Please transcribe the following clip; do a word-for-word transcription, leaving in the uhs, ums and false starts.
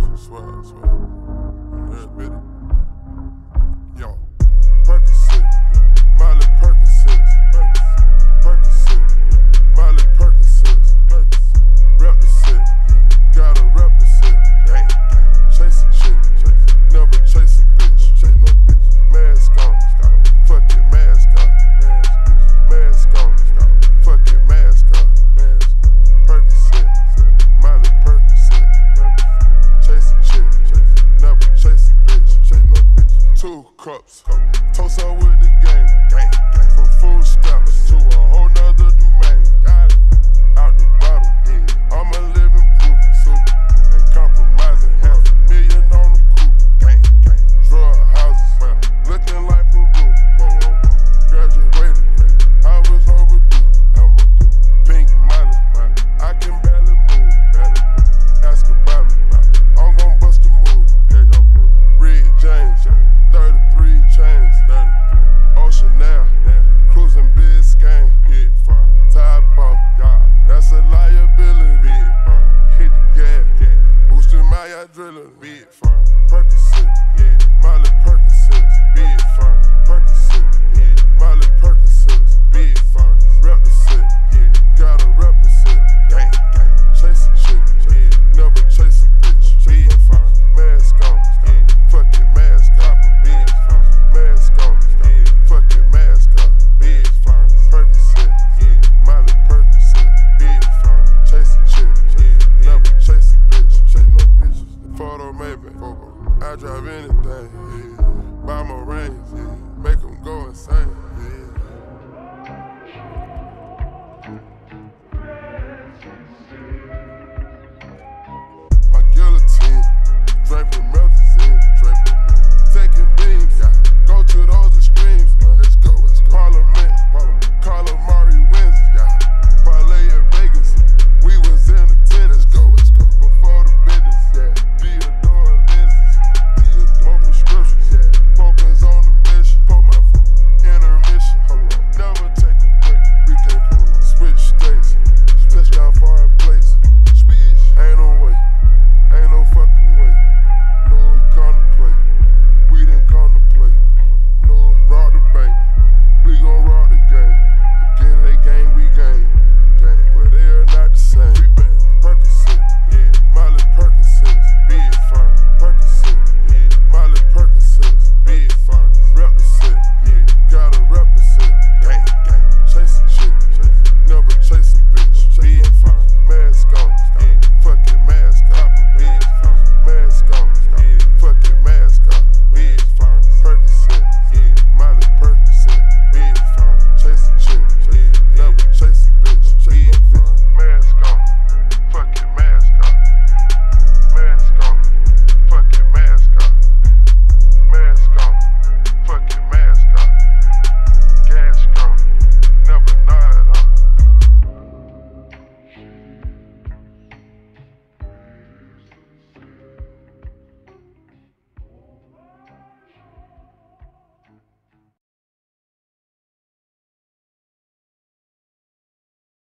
Swear, swear. Real bitty. Yo. Percocet, Miley Percocet, Percocet, Miley Percocet, rep the set, gotta rep the set, chase a chick, never chase a bitch, chase no bitch, mask on, fuck it, mask on, mask on, fuck it, mask on, Percocet, Miley Percocet, chase a chick, never chase a bitch, chase no bitch, two cups, toast out with the game, from full stop.